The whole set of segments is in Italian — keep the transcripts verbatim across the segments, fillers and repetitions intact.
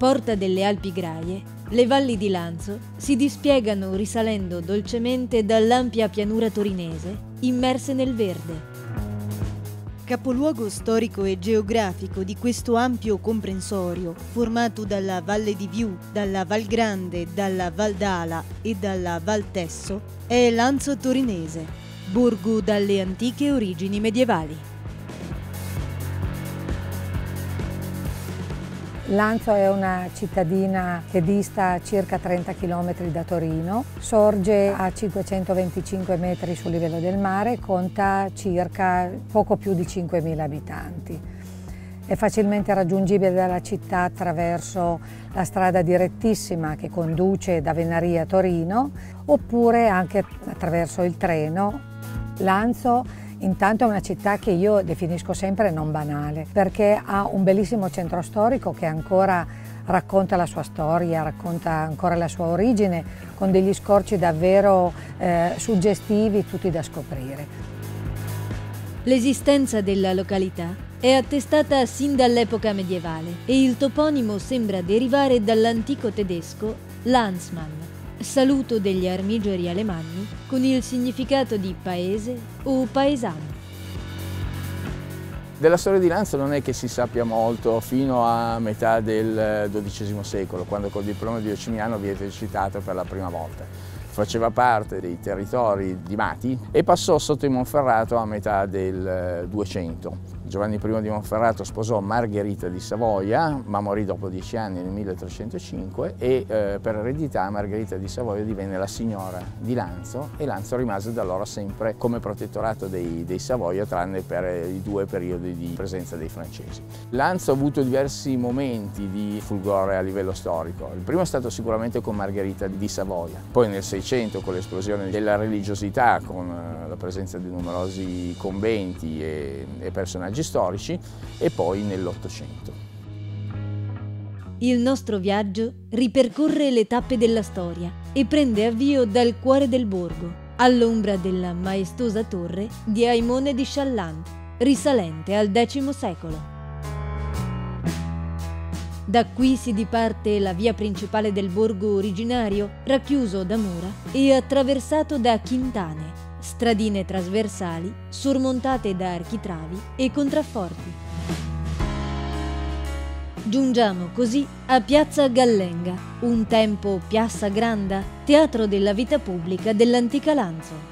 porta delle Alpi Graie, le valli di Lanzo si dispiegano risalendo dolcemente dall'ampia pianura torinese, immerse nel verde. Capoluogo storico e geografico di questo ampio comprensorio, formato dalla Valle di Viù, dalla Val Grande, dalla Val d'Ala e dalla Val Tesso, è Lanzo Torinese, borgo dalle antiche origini medievali. Lanzo è una cittadina che dista circa trenta chilometri da Torino, sorge a cinquecentoventicinque metri sul livello del mare, conta circa poco più di cinquemila abitanti. È facilmente raggiungibile dalla città attraverso la strada direttissima che conduce da Venaria a Torino, oppure anche attraverso il treno. Lanzo intanto è una città che io definisco sempre non banale, perché ha un bellissimo centro storico che ancora racconta la sua storia, racconta ancora la sua origine, con degli scorci davvero eh, suggestivi, tutti da scoprire. L'esistenza della località è attestata sin dall'epoca medievale e il toponimo sembra derivare dall'antico tedesco Landsmann, saluto degli armigeri alemanni con il significato di paese o paesano. Della storia di Lanzo non è che si sappia molto fino a metà del dodicesimo secolo, quando col diploma di Giustiniano viene citato per la prima volta. Faceva parte dei territori di Mati e passò sotto i Monferrato a metà del duecento. Giovanni I di Monferrato sposò Margherita di Savoia, ma morì dopo dieci anni nel milletrecentocinque e eh, per eredità Margherita di Savoia divenne la signora di Lanzo e Lanzo rimase da allora sempre come protettorato dei, dei Savoia, tranne per i due periodi di presenza dei francesi. Lanzo ha avuto diversi momenti di fulgore a livello storico. Il primo è stato sicuramente con Margherita di Savoia, poi nel Seicento con l'esplosione della religiosità, con eh, la presenza di numerosi conventi e, e personaggi storici, e poi nell'Ottocento. Il nostro viaggio ripercorre le tappe della storia e prende avvio dal cuore del borgo, all'ombra della maestosa torre di Aimone di Challans, risalente al decimo secolo. Da qui si diparte la via principale del borgo originario, racchiuso da mura e attraversato da quintane, stradine trasversali sormontate da architravi e contrafforti. Giungiamo così a Piazza Gallenga, un tempo Piazza Granda, teatro della vita pubblica dell'antica Lanzo.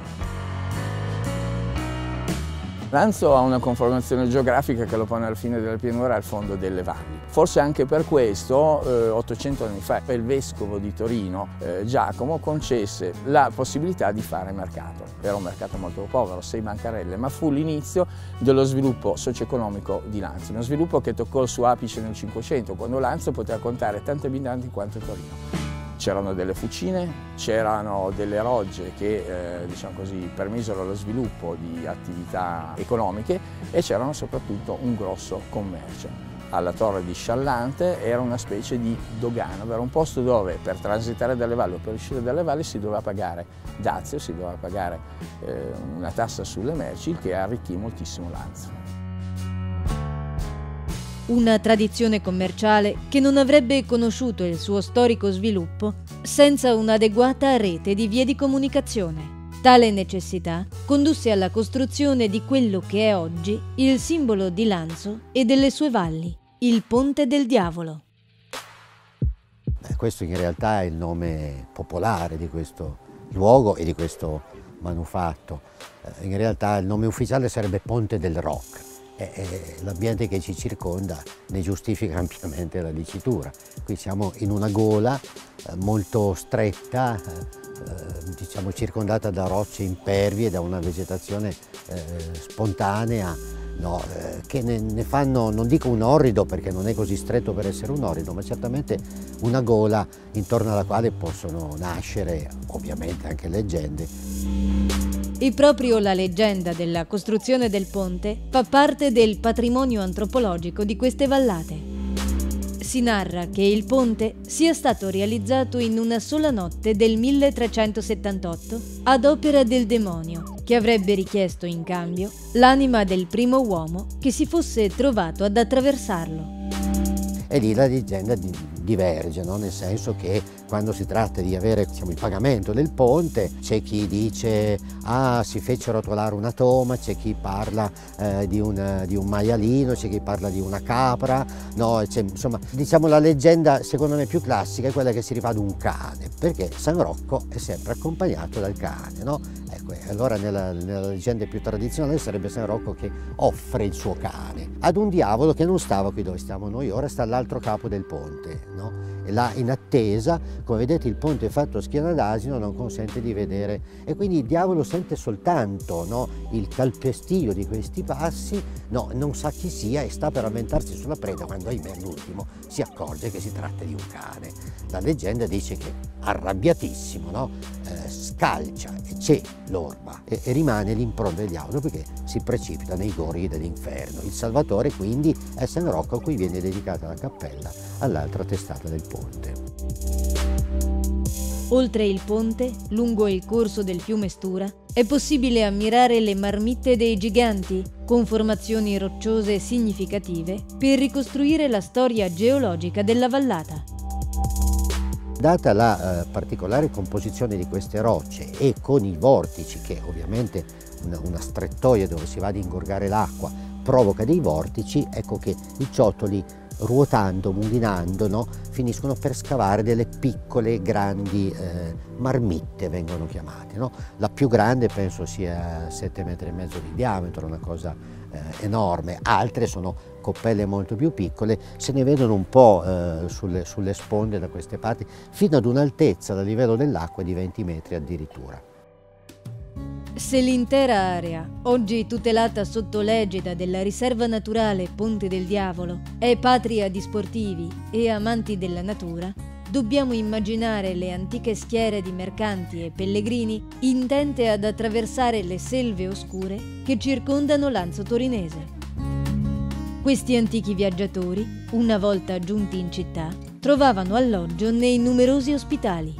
Lanzo ha una conformazione geografica che lo pone alla fine della pianura al fondo delle valli. Forse anche per questo, eh, ottocento anni fa, il vescovo di Torino, eh, Giacomo, concesse la possibilità di fare mercato. Era un mercato molto povero, sei bancarelle, ma fu l'inizio dello sviluppo socio-economico di Lanzo, uno sviluppo che toccò il suo apice nel Cinquecento, quando Lanzo poteva contare tanti abitanti quanto Torino. C'erano delle fucine, c'erano delle rogge che eh, diciamo così, permisero lo sviluppo di attività economiche e c'erano soprattutto un grosso commercio. Alla torre di Challante era una specie di dogana, era un posto dove per transitare dalle valli o per uscire dalle valli si doveva pagare dazio, si doveva pagare eh, una tassa sulle merci, il che arricchì moltissimo Lanzo. Una tradizione commerciale che non avrebbe conosciuto il suo storico sviluppo senza un'adeguata rete di vie di comunicazione. Tale necessità condusse alla costruzione di quello che è oggi il simbolo di Lanzo e delle sue valli, il Ponte del Diavolo. Beh, questo in realtà è il nome popolare di questo luogo e di questo manufatto. In realtà il nome ufficiale sarebbe Ponte del Rock. L'ambiente che ci circonda ne giustifica ampiamente la dicitura. Qui siamo in una gola eh, molto stretta, eh, diciamo circondata da rocce impervie, da una vegetazione eh, spontanea, no, eh, che ne, ne fanno, non dico un orrido perché non è così stretto per essere un orrido, ma certamente una gola intorno alla quale possono nascere ovviamente anche leggende. E proprio la leggenda della costruzione del ponte fa parte del patrimonio antropologico di queste vallate. Si narra che il ponte sia stato realizzato in una sola notte del milletrecentosettantotto ad opera del demonio, che avrebbe richiesto in cambio l'anima del primo uomo che si fosse trovato ad attraversarlo. E lì la leggenda di diverge, no? Nel senso che quando si tratta di avere, diciamo, il pagamento del ponte, c'è chi dice ah si fece rotolare una toma, c'è chi parla eh, di, un, di un maialino, c'è chi parla di una capra, no? Insomma, diciamo la leggenda secondo me più classica è quella che si rifà ad un cane, perché San Rocco è sempre accompagnato dal cane, no? Ecco, allora nella, nella leggenda più tradizionale sarebbe San Rocco che offre il suo cane ad un diavolo che non stava qui dove stiamo noi ora, sta all'altro capo del ponte, no? E là in attesa, come vedete il ponte è fatto a schiena d'asino, non consente di vedere, e quindi il diavolo sente soltanto, no, il calpestio di questi passi, no, non sa chi sia e sta per avventarsi sulla preda quando ahimè all'ultimo si accorge che si tratta di un cane. La leggenda dice che arrabbiatissimo, no, eh, scalcia e c'è l'orba e, e rimane l'impronta del diavolo perché si precipita nei gorghi dell'inferno. Il Salvatore quindi è San Rocco a cui viene dedicata la cappella all'altra testata del ponte. Oltre il ponte, lungo il corso del fiume Stura, è possibile ammirare le marmitte dei giganti, con formazioni rocciose significative, per ricostruire la storia geologica della vallata. Data la eh, particolare composizione di queste rocce e con i vortici, che ovviamente una, una strettoia dove si va ad ingorgare l'acqua provoca dei vortici, ecco che i ciottoli ruotando, mulinando, no, finiscono per scavare delle piccole, grandi eh, marmitte, vengono chiamate, no? La più grande penso sia sette metri e mezzo di diametro, una cosa eh, enorme. Altre sono coppelle molto più piccole, se ne vedono un po' eh, sulle, sulle sponde da queste parti, fino ad un'altezza dal livello dell'acqua di venti metri addirittura. Se l'intera area, oggi tutelata sotto l'egida della riserva naturale Ponte del Diavolo, è patria di sportivi e amanti della natura, dobbiamo immaginare le antiche schiere di mercanti e pellegrini intente ad attraversare le selve oscure che circondano l'Anzo torinese. Questi antichi viaggiatori, una volta giunti in città, trovavano alloggio nei numerosi ospitali.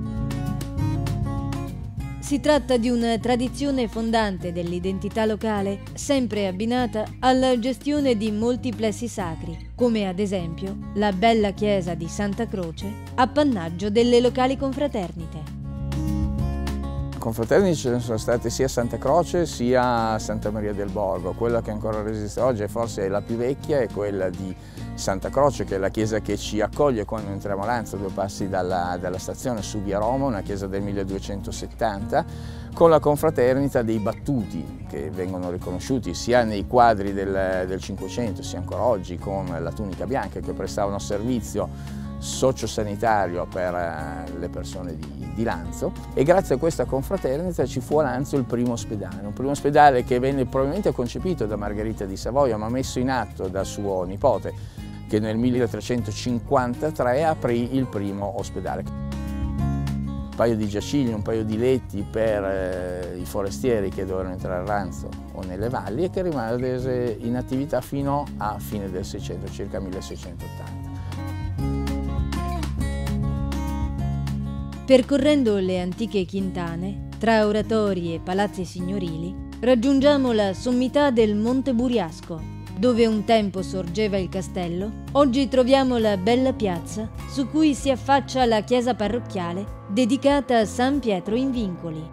Si tratta di una tradizione fondante dell'identità locale, sempre abbinata alla gestione di molti plessi sacri, come ad esempio la bella chiesa di Santa Croce, appannaggio delle locali confraternite. Confraternite ce ne sono state sia a Santa Croce sia a Santa Maria del Borgo. Quella che ancora resiste oggi e forse è la più vecchia è quella di Santa Croce, che è la chiesa che ci accoglie quando entriamo a Lanzo, due passi dalla, dalla stazione su via Roma, una chiesa del milleduecentosettanta, con la confraternita dei Battuti, che vengono riconosciuti sia nei quadri del, del Cinquecento, sia ancora oggi, con la tunica bianca, che prestavano servizio sociosanitario per le persone di, di Lanzo, e grazie a questa confraternita ci fu a Lanzo il primo ospedale, un primo ospedale che venne probabilmente concepito da Margherita di Savoia ma messo in atto da suo nipote, che nel milletrecentocinquantatré aprì il primo ospedale. Un paio di giacigli, un paio di letti per eh, i forestieri che dovevano entrare a Lanzo o nelle valli, e che rimase in attività fino a fine del Seicento, circa milleseicentottanta. Percorrendo le antiche quintane, tra oratori e palazzi signorili, raggiungiamo la sommità del Monte Buriasco, dove un tempo sorgeva il castello. Oggi troviamo la bella piazza su cui si affaccia la chiesa parrocchiale dedicata a San Pietro in Vincoli.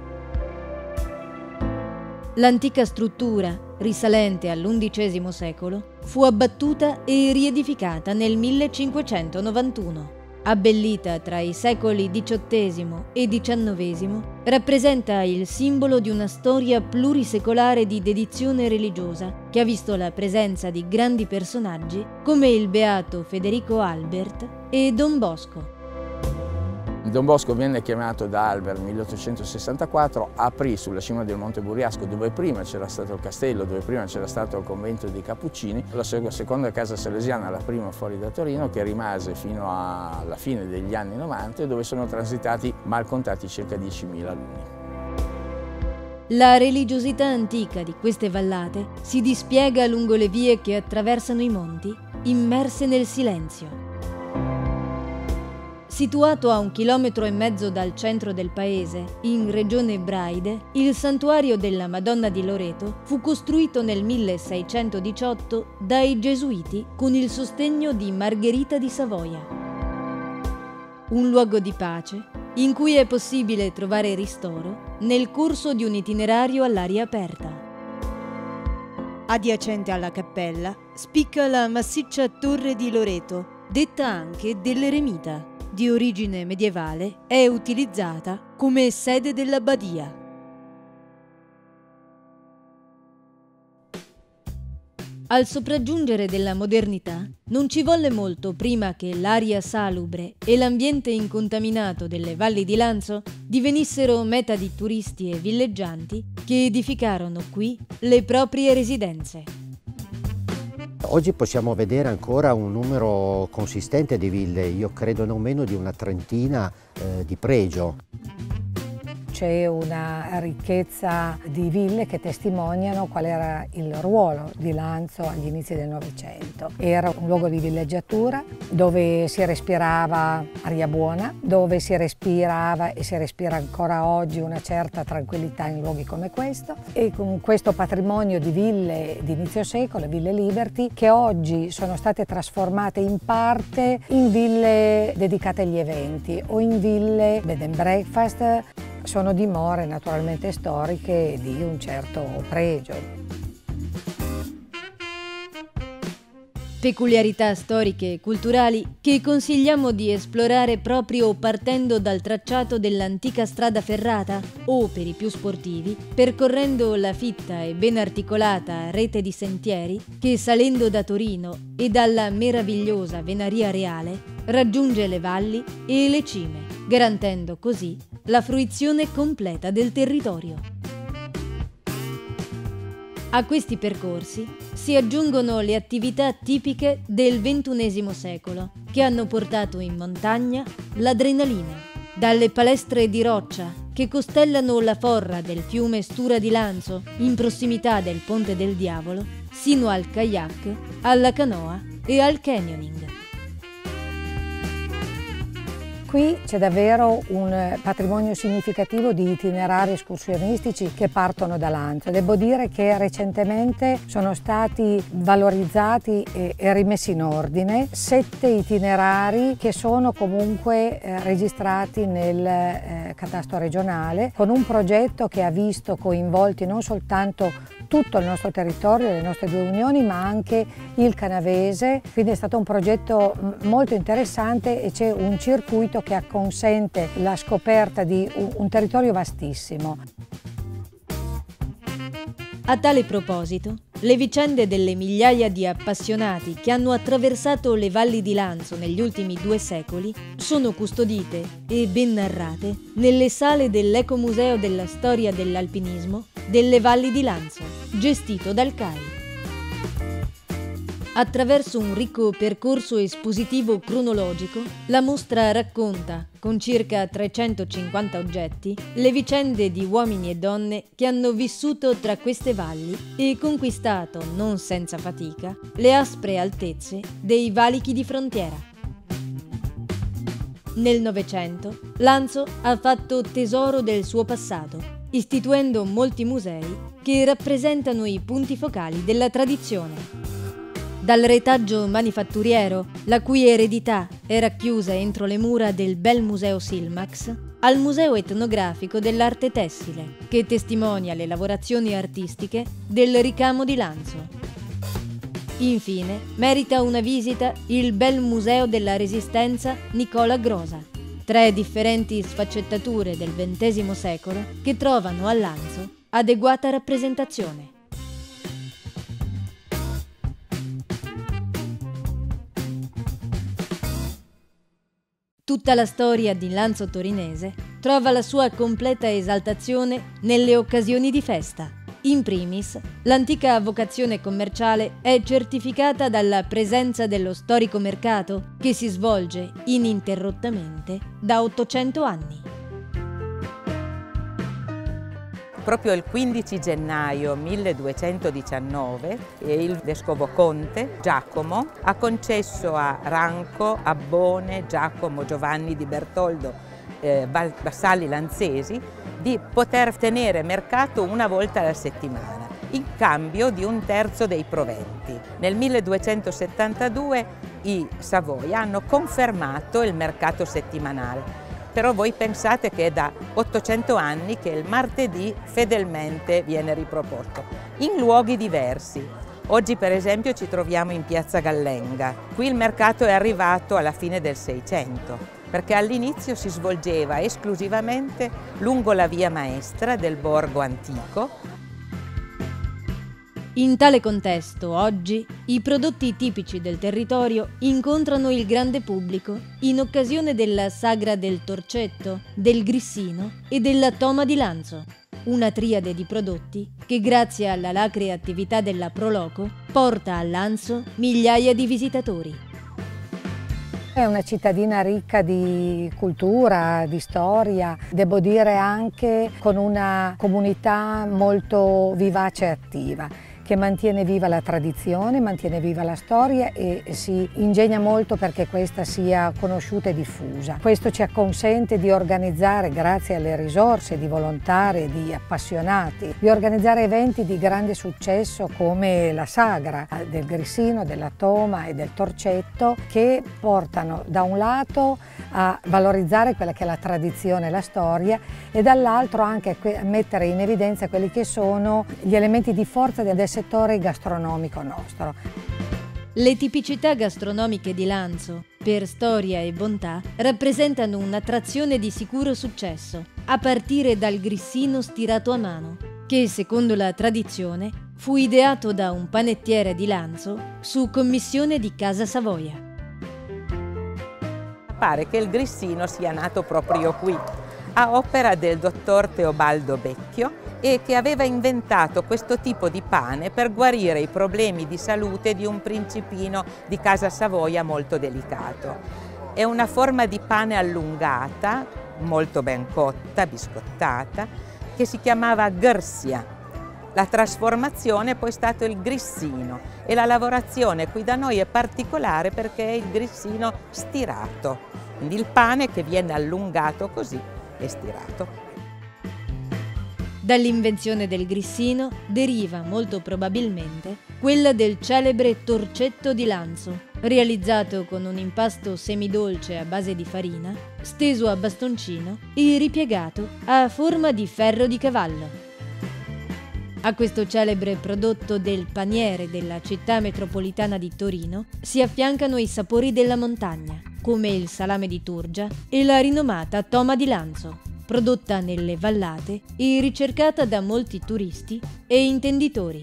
L'antica struttura, risalente all'undicesimo secolo, fu abbattuta e riedificata nel millecinquecentonovantuno. Abbellita tra i secoli diciottesimo e diciannovesimo, rappresenta il simbolo di una storia plurisecolare di dedizione religiosa che ha visto la presenza di grandi personaggi come il beato Federico Albert e Don Bosco. Don Bosco venne chiamato da Albert nel milleottocentosessantaquattro, aprì sulla cima del Monte Buriasco, dove prima c'era stato il castello, dove prima c'era stato il convento dei Cappuccini, la seconda casa salesiana, la prima fuori da Torino, che rimase fino alla fine degli anni novanta, dove sono transitati mal contati circa diecimila alunni. La religiosità antica di queste vallate si dispiega lungo le vie che attraversano i monti, immerse nel silenzio. Situato a un chilometro e mezzo dal centro del paese, in regione Braide, il santuario della Madonna di Loreto fu costruito nel milleseicentodiciotto dai Gesuiti con il sostegno di Margherita di Savoia. un luogo di pace in cui è possibile trovare ristoro nel corso di un itinerario all'aria aperta. Adiacente alla cappella spicca la massiccia torre di Loreto, detta anche dell'Eremita. Di origine medievale, è utilizzata come sede dell'abbadia. Al sopraggiungere della modernità, non ci volle molto prima che l'aria salubre e l'ambiente incontaminato delle valli di Lanzo divenissero meta di turisti e villeggianti che edificarono qui le proprie residenze. Oggi possiamo vedere ancora un numero consistente di ville, io credo non meno di una trentina eh, di pregio. C'è una ricchezza di ville che testimoniano qual era il ruolo di Lanzo agli inizi del Novecento. Era un luogo di villeggiatura dove si respirava aria buona, dove si respirava e si respira ancora oggi una certa tranquillità in luoghi come questo, e con questo patrimonio di ville di inizio secolo, ville Liberty, che oggi sono state trasformate in parte in ville dedicate agli eventi o in ville bed and breakfast. Sono dimore naturalmente storiche di un certo pregio. Peculiarità storiche e culturali che consigliamo di esplorare proprio partendo dal tracciato dell'antica strada ferrata o, per i più sportivi, percorrendo la fitta e ben articolata rete di sentieri che, salendo da Torino e dalla meravigliosa Venaria Reale, raggiunge le valli e le cime, garantendo così la fruizione completa del territorio. A questi percorsi si aggiungono le attività tipiche del ventunesimo secolo, che hanno portato in montagna l'adrenalina. Dalle palestre di roccia che costellano la forra del fiume Stura di Lanzo in prossimità del Ponte del Diavolo, sino al kayak, alla canoa e al canyoning. Qui c'è davvero un patrimonio significativo di itinerari escursionistici che partono da Lanzo. Devo dire che recentemente sono stati valorizzati e, e rimessi in ordine sette itinerari che sono comunque eh, registrati nel eh, catasto regionale, con un progetto che ha visto coinvolti non soltanto tutto il nostro territorio, le nostre due unioni, ma anche il canavese. Quindi è stato un progetto molto interessante e c'è un circuito che consente la scoperta di un, un territorio vastissimo. A tale proposito, le vicende delle migliaia di appassionati che hanno attraversato le valli di Lanzo negli ultimi due secoli sono custodite e ben narrate nelle sale dell'Ecomuseo della Storia dell'Alpinismo delle Valli di Lanzo, gestito dal C A I. Attraverso un ricco percorso espositivo cronologico, la mostra racconta, con circa trecentocinquanta oggetti, le vicende di uomini e donne che hanno vissuto tra queste valli e conquistato, non senza fatica, le aspre altezze dei valichi di frontiera. Nel Novecento, Lanzo ha fatto tesoro del suo passato, istituendo molti musei che rappresentano i punti focali della tradizione. Dal retaggio manifatturiero, la cui eredità è racchiusa entro le mura del bel museo Silmax, al museo etnografico dell'arte tessile, che testimonia le lavorazioni artistiche del ricamo di Lanzo. Infine, merita una visita il bel museo della Resistenza Nicola Grosa, tre differenti sfaccettature del ventesimo secolo che trovano a Lanzo adeguata rappresentazione. Tutta la storia di Lanzo torinese trova la sua completa esaltazione nelle occasioni di festa. In primis, l'antica vocazione commerciale è certificata dalla presenza dello storico mercato che si svolge ininterrottamente da ottocento anni. Proprio il quindici gennaio milleduecentodiciannove il vescovo conte Giacomo ha concesso a Ranco, Abbone, Giacomo, Giovanni di Bertoldo, eh, vassalli lanzesi, di poter tenere mercato una volta alla settimana, in cambio di un terzo dei proventi. Nel milleduecentosettantadue i Savoia hanno confermato il mercato settimanale. Però voi pensate che è da ottocento anni che il martedì fedelmente viene riproposto, in luoghi diversi. Oggi per esempio ci troviamo in Piazza Gallenga. Qui il mercato è arrivato alla fine del Seicento, perché all'inizio si svolgeva esclusivamente lungo la via maestra del borgo antico. In tale contesto, oggi, i prodotti tipici del territorio incontrano il grande pubblico in occasione della sagra del torcetto, del grissino e della toma di Lanzo, una triade di prodotti che grazie all'alacre attività della Proloco porta a Lanzo migliaia di visitatori. È una cittadina ricca di cultura, di storia, devo dire anche con una comunità molto vivace e attiva, che mantiene viva la tradizione, mantiene viva la storia e si ingegna molto perché questa sia conosciuta e diffusa. Questo ci consente di organizzare, grazie alle risorse di volontari e di appassionati, di organizzare eventi di grande successo come la sagra del grissino, della toma e del torcetto, che portano da un lato a valorizzare quella che è la tradizione e la storia e dall'altro anche a mettere in evidenza quelli che sono gli elementi di forza del settore gastronomico nostro. Le tipicità gastronomiche di Lanzo, per storia e bontà, rappresentano un'attrazione di sicuro successo, a partire dal grissino stirato a mano, che secondo la tradizione fu ideato da un panettiere di Lanzo su commissione di Casa Savoia. Pare che il grissino sia nato proprio qui, a opera del dottor Teobaldo Becchio, e che aveva inventato questo tipo di pane per guarire i problemi di salute di un principino di Casa Savoia molto delicato. È una forma di pane allungata, molto ben cotta, biscottata, che si chiamava ghersia. La trasformazione è poi stato il grissino e la lavorazione qui da noi è particolare perché è il grissino stirato, quindi il pane che viene allungato così e stirato. Dall'invenzione del grissino deriva molto probabilmente quella del celebre torcetto di Lanzo, realizzato con un impasto semidolce a base di farina, steso a bastoncino e ripiegato a forma di ferro di cavallo. A questo celebre prodotto del paniere della città metropolitana di Torino si affiancano i sapori della montagna, come il salame di Turgia e la rinomata toma di Lanzo, prodotta nelle vallate e ricercata da molti turisti e intenditori.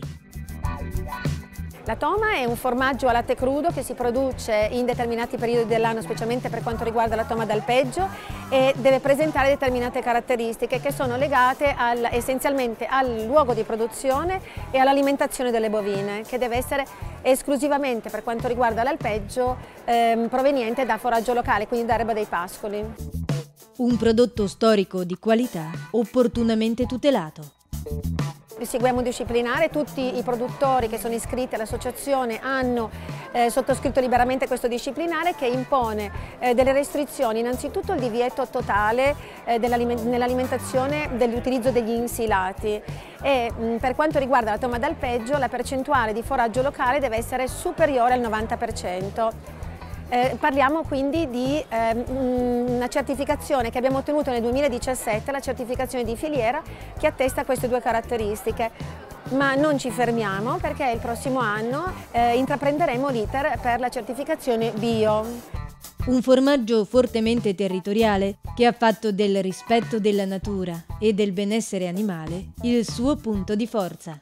La toma è un formaggio a latte crudo che si produce in determinati periodi dell'anno, specialmente per quanto riguarda la toma d'alpeggio, e deve presentare determinate caratteristiche che sono legate al, essenzialmente al luogo di produzione e all'alimentazione delle bovine, che deve essere esclusivamente, per quanto riguarda l'alpeggio, ehm, proveniente da foraggio locale, quindi da erba dei pascoli. Un prodotto storico di qualità opportunamente tutelato. Seguiamo un disciplinare, tutti i produttori che sono iscritti all'associazione hanno eh, sottoscritto liberamente questo disciplinare che impone eh, delle restrizioni, innanzitutto il divieto totale eh, nell'alimentazione dell'utilizzo degli insilati e mh, per quanto riguarda la toma d'alpeggio la percentuale di foraggio locale deve essere superiore al novanta per cento. Eh, parliamo quindi di eh, una certificazione che abbiamo ottenuto nel duemiladiciassette, la certificazione di filiera che attesta queste due caratteristiche. Ma non ci fermiamo perché il prossimo anno eh, intraprenderemo l'iter per la certificazione bio. Un formaggio fortemente territoriale che ha fatto del rispetto della natura e del benessere animale il suo punto di forza.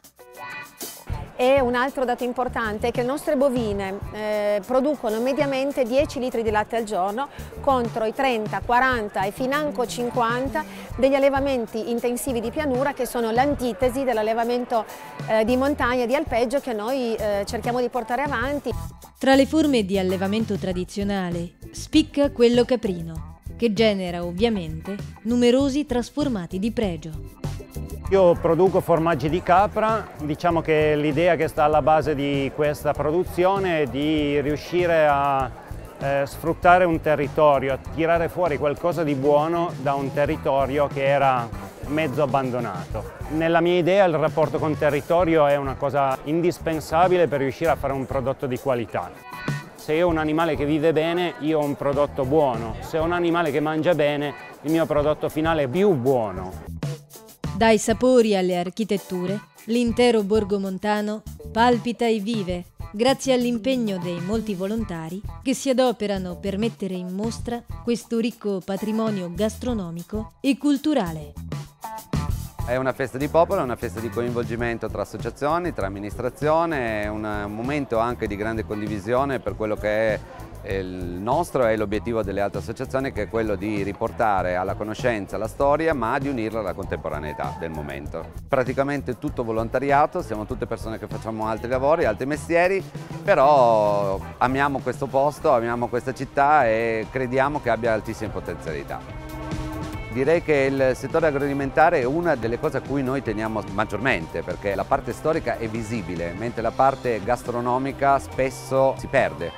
E un altro dato importante è che le nostre bovine eh, producono mediamente dieci litri di latte al giorno contro i trenta, quaranta e financo cinquanta degli allevamenti intensivi di pianura che sono l'antitesi dell'allevamento eh, di montagna e di alpeggio che noi eh, cerchiamo di portare avanti. Tra le forme di allevamento tradizionale spicca quello caprino, che genera ovviamente numerosi trasformati di pregio. Io produco formaggi di capra, diciamo che l'idea che sta alla base di questa produzione è di riuscire a eh, sfruttare un territorio, a tirare fuori qualcosa di buono da un territorio che era mezzo abbandonato. Nella mia idea il rapporto con il territorio è una cosa indispensabile per riuscire a fare un prodotto di qualità. Se io ho un animale che vive bene, io ho un prodotto buono. Se ho un animale che mangia bene, il mio prodotto finale è più buono. Dai sapori alle architetture, l'intero borgo montano palpita e vive grazie all'impegno dei molti volontari che si adoperano per mettere in mostra questo ricco patrimonio gastronomico e culturale. È una festa di popolo, è una festa di coinvolgimento tra associazioni, tra amministrazione, è un momento anche di grande condivisione per quello che è il nostro e l'obiettivo delle altre associazioni, che è quello di riportare alla conoscenza la storia ma di unirla alla contemporaneità del momento. Praticamente tutto volontariato, siamo tutte persone che facciamo altri lavori, altri mestieri, però amiamo questo posto, amiamo questa città e crediamo che abbia altissime potenzialità. Direi che il settore agroalimentare è una delle cose a cui noi teniamo maggiormente, perché la parte storica è visibile, mentre la parte gastronomica spesso si perde.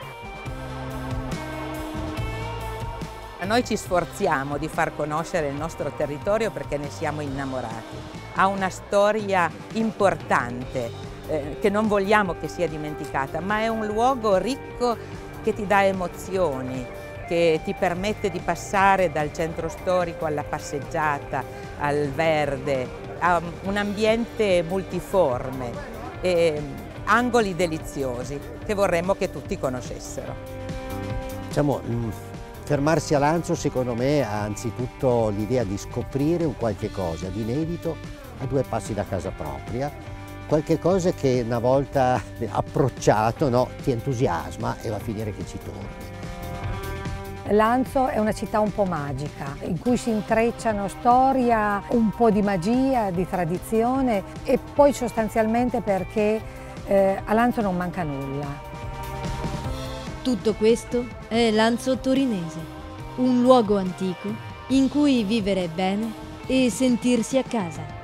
Noi ci sforziamo di far conoscere il nostro territorio perché ne siamo innamorati. Ha una storia importante eh, che non vogliamo che sia dimenticata, ma è un luogo ricco che ti dà emozioni, che ti permette di passare dal centro storico alla passeggiata, al verde, a un ambiente multiforme, e angoli deliziosi che vorremmo che tutti conoscessero. Diciamo, fermarsi a Lanzo secondo me ha anzitutto l'idea di scoprire un qualche cosa di inedito a due passi da casa propria, qualche cosa che una volta approcciato, no, ti entusiasma e va a finire che ci torni. Lanzo è una città un po' magica, in cui si intrecciano storia, un po' di magia, di tradizione e poi sostanzialmente perché eh, a Lanzo non manca nulla. Tutto questo è Lanzo Torinese, un luogo antico in cui vivere bene e sentirsi a casa.